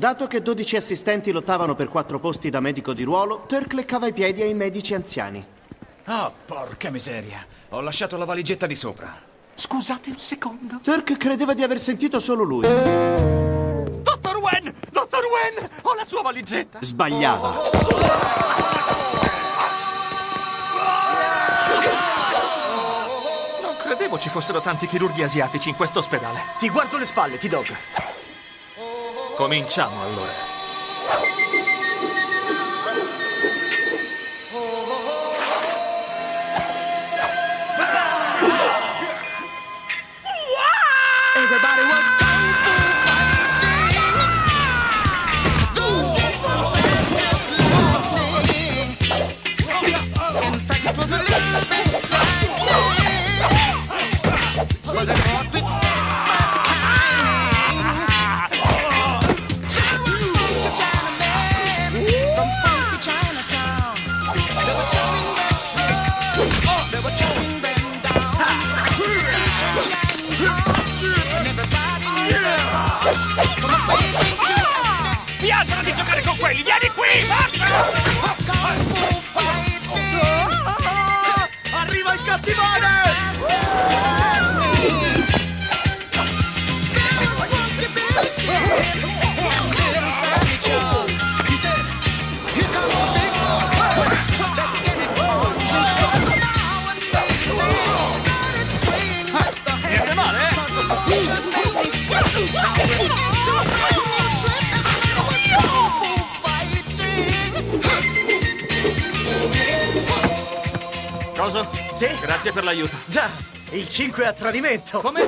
Dato che 12 assistenti lottavano per 4 posti da medico di ruolo, Turk leccava i piedi ai medici anziani. Oh, porca miseria. Ho lasciato la valigetta di sopra. Scusate un secondo. Turk credeva di aver sentito solo lui. Dottor Wen! Dottor Wen! Ho la sua valigetta! Sbagliava. Non credevo ci fossero tanti chirurghi asiatici in questo ospedale. Ti guardo le spalle, T-Dog. Cominciamo allora. Everybody was kung fu fighting. Those kids were fast as lightning. In fact, it was a little bit frightening. But they fought with expert timing. They were funky Chinamen from funky Chinatown. They were chopping them down. They were chopping them down. Chinese hearts. Piantala di giocare con quelli! Vieni qui! Arriva il cattivone! Niente male, Cosa? Sì? Grazie per l'aiuto. Già, il 5 a tradimento. Come?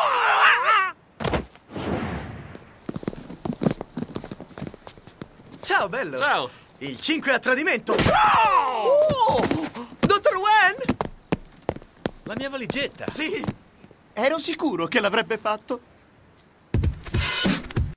Ciao, bello. Ciao. Il 5 a tradimento. Oh! Dottor Wen! La mia valigetta. Sì. Ero sicuro che l'avrebbe fatto.